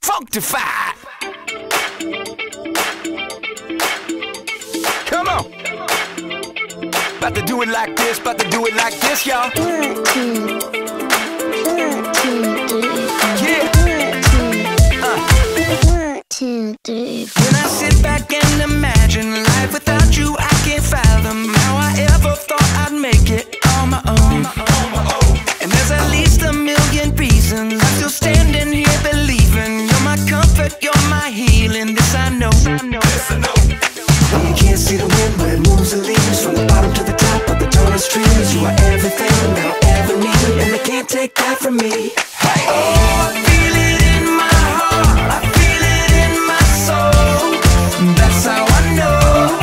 Functified. Come on. About to do it like this, about to do it like this, y'all. 1, 2, 1, 2, 3. Yeah. 1, 2, 3. When I sit back and imagine life without you, I can't fathom how I ever thought I'd make it on my own. And there's at least a million reasons I'm still standing here believing you're my comfort, you're my healing. This I know. This I know. When you can't see the wind, but it moves the leaves from the bottom to the top of the tallest trees. You are everything that I'll ever need, and they can't take that from me. Hey. Oh, I feel it in my heart, I feel it in my soul. That's how I know.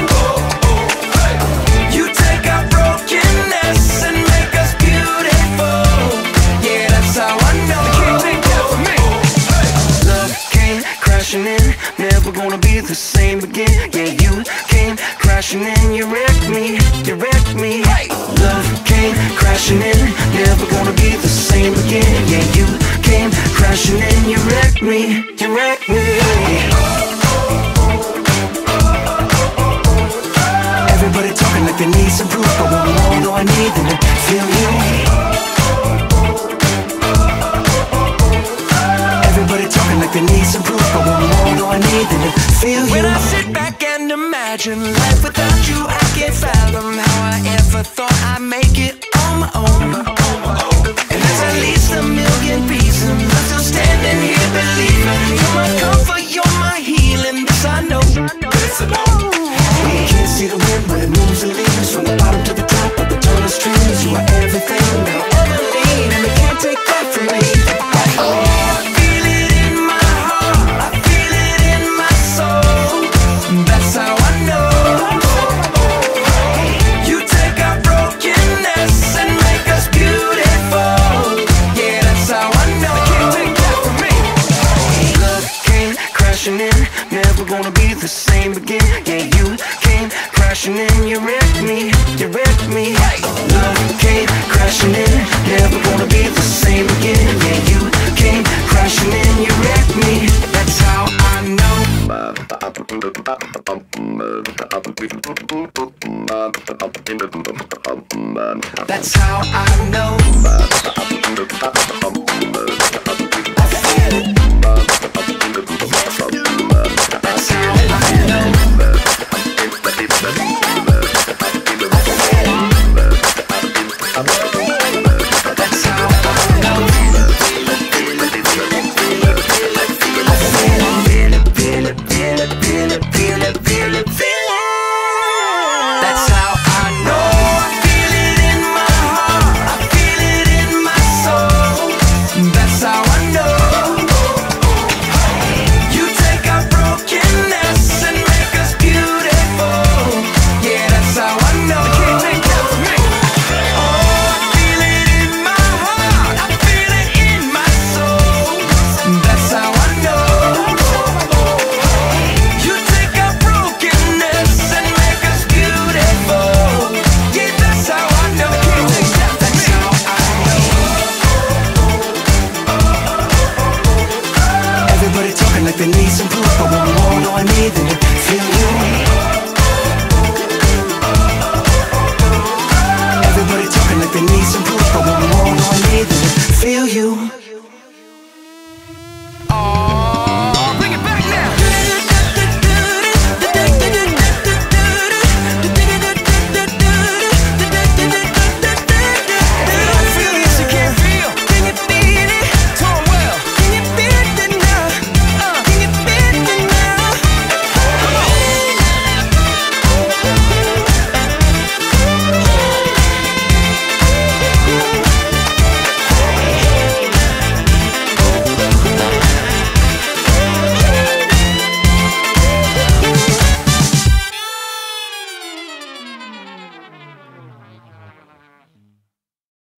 You take our brokenness and make us beautiful. Yeah, that's how I know. They can't take that from me. Love came crashing in, never gonna be the same again. Yeah, you came crashing in, you wrecked me, you wrecked me. Love came crashing in, never gonna be the same again. Yeah, you came crashing in, you wrecked me, you wrecked me. Everybody talking like they need some proof, but one more do I need than to feel you. Everybody talking like they need some proof, but one more do I need than to feel you. When I sit back and imagine life without you, I can't fathom how I ever thought I'd make it on my own. And there's at least a million reasons I'm still standing here believing you're my comfort, you're my healing. This I know. This I know. You can't see the wind, but it moves the leaves from the bottom to the top of the tallest trees. You are everything that I'll ever need, and they can't take that from me. Oh, I feel it in my heart, I feel it in my soul. That's how I know. You take our brokenness and make us beautiful. Yeah, that's how I know. They can't take that from me. Love came crashing in, never gonna be the same again. Yeah, you came crashing in, you wrecked me, you wrecked me. Love came crashing in, never gonna be the same again. Yeah, you came crashing in, you wrecked me. That's how I know. That's how I know.